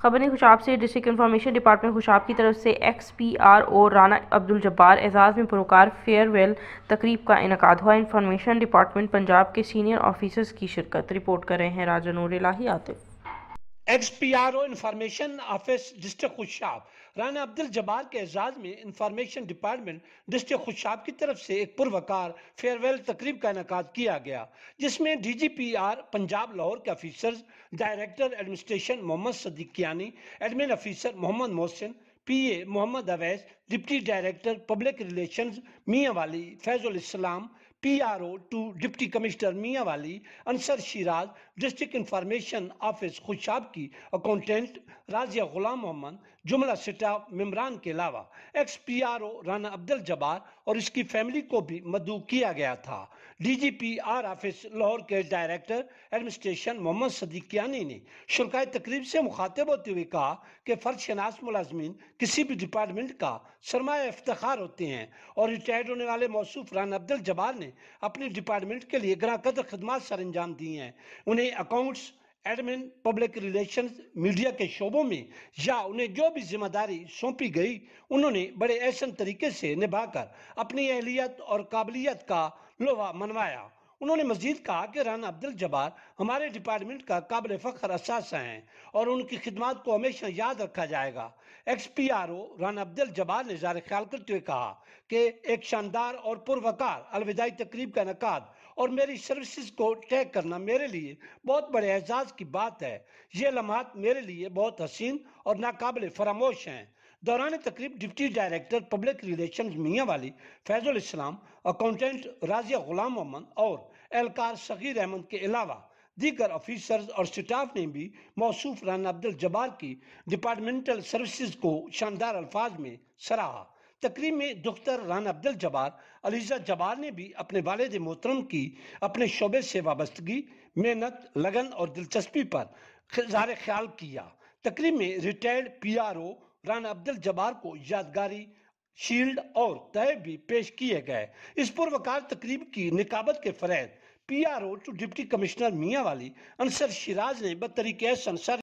خبر خوشاب سے district information department Khushab کی طرف سے ex P R O Rana Abdul Jabbar اعزاز میں پروکار فیئر ویل تقریب کا انعقاد ہوا۔ انفارمیشن ڈپارٹمنٹ پنجاب کے سینئر آفیسرز کی شرکت۔ رپورٹ کر رہے ہیں Raja Noor Elahi Atif. Ex P R O information office district Khushab Rana Abdul Jabbar کے اعزاز میں انفارمیشن ڈپارٹمنٹ ڈسٹرکٹ خوشاب کی طرف سے ایک پروکار فیئر ویل تقریب کا انعقاد کیا گیا، جس میں D G P R Punjab Lahore کے officers, director administration Muhammad Siddique Kiyani, admin officer Muhammad Mohsin, P A Muhammad Owais, deputy director public relations Mianwali Faiz ul Islam, P R O to deputy commissioner Mianwali Ansar Shiraz, district information office Khushab کی اکاؤنٹنٹ راضیہ غلام محمد، جملہ سٹاف ممبران کے علاوہ ex P R O Rana Abdul Jabbar اور اس کی family کو بھی مدعو کیا گیا تھا۔ D G P R office Lahore کے ڈائریکٹر ایڈمنسٹریشن محمد صدیق کیانی نے شرکائے تقریب سے مخاطب ہوتے ہوئے کہا کہ فرد شناس ملازمین کسی بھی ڈپارٹمنٹ کا سرمایہ افتخار ہوتے ہیں اور ریٹائرڈ ہونے والے موصوف رانا عبدالجبار نے اپنی ڈپارٹمنٹ کے لیے گراں قدر خدمات سر انجام دی ہیں۔ انہیں accounts, admin, public relations, media کے شعبوں میں یا انہیں جو بھی ذمہ داری سونپی گئی انہوں نے بڑے احسن طریقے سے نبھا کر اپنی اہلیت اور قابلیت کا لوہا منوایا۔ انہوں نے مزید کہا کہ رانا عبدالجبار ہمارے ڈپارٹمنٹ کا قابل فخر اثاثہ ہیں اور ان کی خدمات کو ہمیشہ یاد رکھا جائے گا۔ Ex P R O Rana Abdul Jabbar نے اظہار خیال کرتے ہوئے کہا کہ ایک شاندار اور پروکار الوداعی تقریب کا انعقاد اور میری سروسز کو ٹیگ کرنا میرے لیے بہت بڑے اعزاز کی بات ہے۔ یہ لمحات میرے لیے بہت حسین اور ناقابل فراموش ہیں۔ دوران تقریب deputy director public relations Mianwali Faiz الاسلام، اکاؤنٹنٹ راضیہ غلام محمد اور اہلکار صغیر احمد کے علاوہ دیگر آفیسرز اور سٹاف نے بھی موصوف رانا عبدالجبار کی ڈپارٹمنٹل سروسز کو شاندار الفاظ میں سراہا۔ تقریب میں دختر رانا عبدالجبار علیزہ جبار نے بھی اپنے والد محترم کی اپنے شعبے سے وابستگی، محنت، لگن اور دلچسپی پر اظہار خیال کیا۔ تقریب میں retired P R O Rana Abdul Jabbar کو یادگاری شیلڈ اور تحائف بھی پیش کیے گئے۔ اس پروکار تقریب کی نقابت کے فرائض P R O to deputy commissioner Mianwali Ansar Shiraz نے بطریق احسن سر